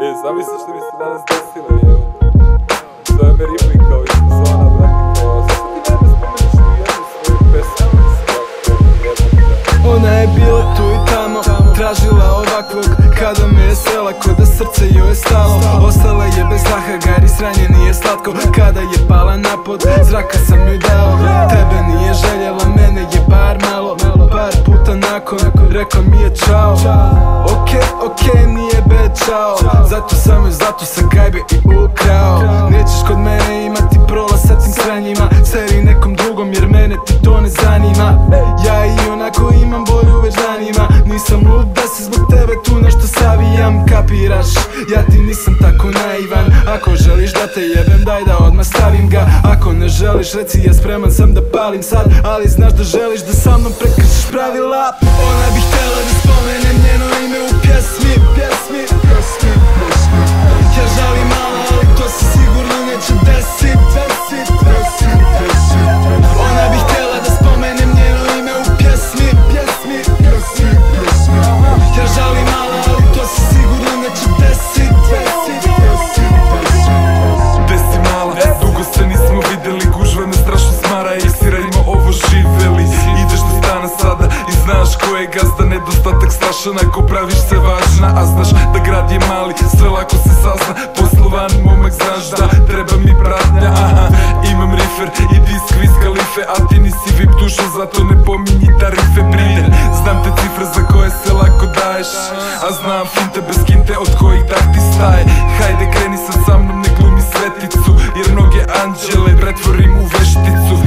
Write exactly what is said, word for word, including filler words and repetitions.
E, zamisli što mi se danas desilo, evo. Zove me Ripley kao iz Zona, brate, kao, zašto ti ne spomeniš ni jednu svoju pesmu? Ona je bila tu i tamo, tražila ovakvog, kada me je srela, ko da srce joj je stalo. Ostala je bez daha, gari sranje nije slatko, kada je pala na pod, zraka sam joj dao. Tebe nije željela, mene je bar malo, par puta nakon, rekla mi je čao. Okej, okej, nije be čao, zato sam joj, zato sam gajbe i ukrao. Nećeš kod mene imati prolaz sa tim sranjima, seri nekom drugom jer mene ti to ne zanima. Ja i onako imam bolju već danima, nisam lud da se zbog tebe tu nešto savijam, kapiraš? Ja ti nisam tako naivan, ako želiš da te jebem daj da odmah stavim ga. Ako ne želiš reci ja spreman sam da palim sad, ali znaš da želiš da sa mnom prekršiš pravila. Ona bi htjela da spomenem njeno ime u pjesmi, pjesmi, pjesmi, pjesmi. Ja žalim malo, ali to se sigurno neće desit, desit, desit, desit. Ona bi htjela da spomenem njeno ime u pjesmi, pjesmi, pjesmi, pjesmi. Ja žalim malo, ali to se sigurno neće desit, desit, desit, desit. Gde si mala, dugo se nismo videli, gužva me strašno smara i sirajmo ovo živeli. Ideš do stana sada i znaš ko je gazda, nedostatak strašan ako praviš se važna. A znaš da grad je mali, sve lako se sazna, poslovan momak znaš da treba mi pratnja. Aha, imam rifer i disk Wiz Khalife, a ti nisi vip duša, zato ne pominji tarife brine. Znam te cifre za koje se lako daješ, a znam finte bez kinte od kojih dah ti staje. Hajde kreni sad sa mnom, ne glumi sveticu, jer mnoge anđele pretvorim u vešticu.